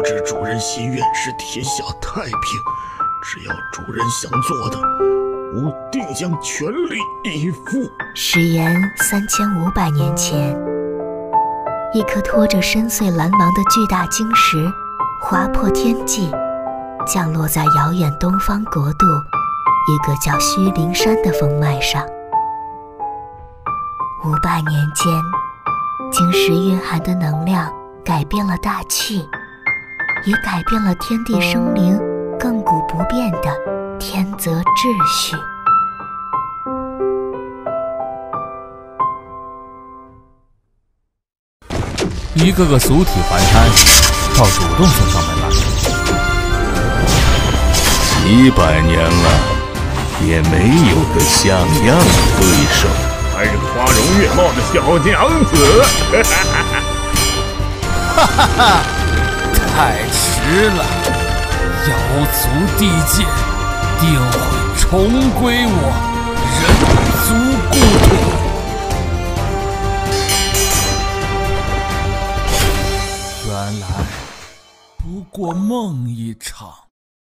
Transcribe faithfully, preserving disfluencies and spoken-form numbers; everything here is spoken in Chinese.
不知主人心愿是天下太平，只要主人想做的，吾定将全力以赴。 时延三千五百年前，一颗拖着深邃蓝芒的巨大晶石划破天际，降落在遥远东方国度一个叫虚灵山的峰脉上。五百年间，晶石蕴含的能量改变了大气，也改变了天地生灵亘古不变的天择秩序。 一个个俗体还贪，倒主动送上门来。 几百年了，也没有个像样的对手。 还是花容月貌的小娘子， 哈哈哈！太迟了，妖族地界定会重归我人族故土。原来不过梦一场。